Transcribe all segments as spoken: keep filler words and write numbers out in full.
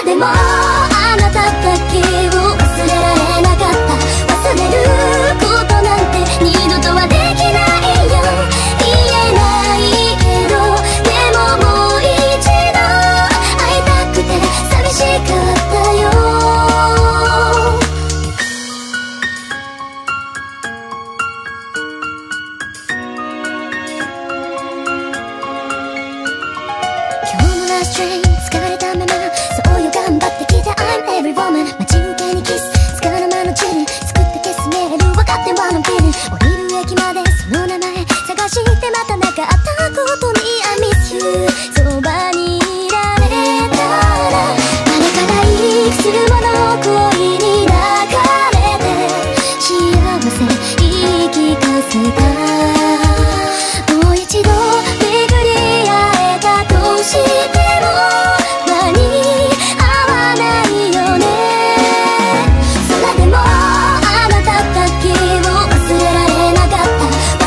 でもあなただけを忘れられなかった。忘れることなんて二度とはできないよ。言えないけどでももう一度会いたくて寂しかったよ。今日のラストトレイン疲れたままそうよ頑張ってきた I'm every woman 待ち受けにキスつかの間のチル作って消すメール分かってはのフィル降りる駅までその名前探してまたなかったことに I miss you そばにいられたら誰かが息するもの恋に抱かれて幸せ言い聞かせたもう一度巡り会えたとしても間に合わないよね。それでもあなただけを忘れられなかった。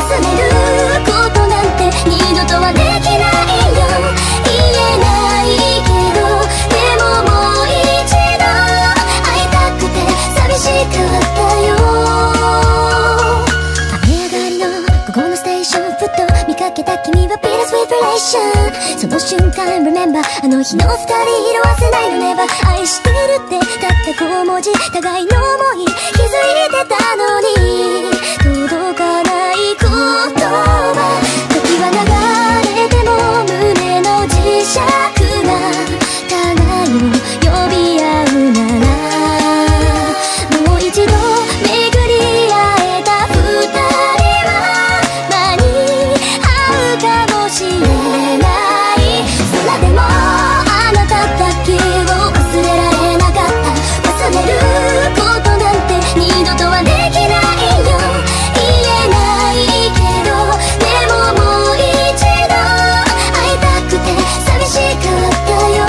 忘れることなんて二度とはできないよ。言えないけどでももう一度会いたくて寂しかったよ。雨上がりの午後のステーションふと見かけた君は Bittersweet relation その瞬間 Remember あの日の二人色褪せないの Never 愛してるってたったご文字互いの想い気づいてたのに届かない言葉時は流れても胸の磁石が互いを呼び合うならもう一度巡り会えた二人は間に合うかもしれないそれでもあなただけを忘れられなかった忘れることなんて二度とはできないよ言えないけどでももう一度会いたくて寂しかったよ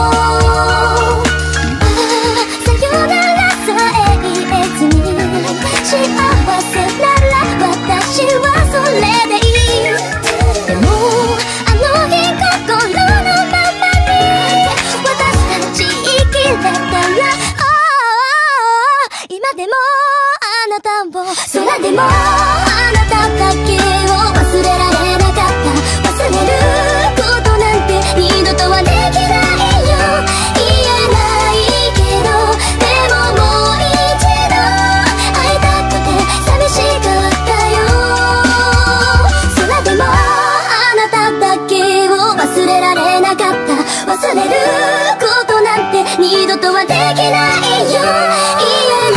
ああさよならさえ言えずに幸せなら私はそれでいいでもあの日心のままに私たち生きれたら、oh,今でもあなたをそれでもあなただけを忘れられなかった忘れることなんて二度とはできないよ言えないけどでももう一度会いたくて寂しかったよそれでもあなただけを忘れられなかった忘れることなんて二度とはできないよ言え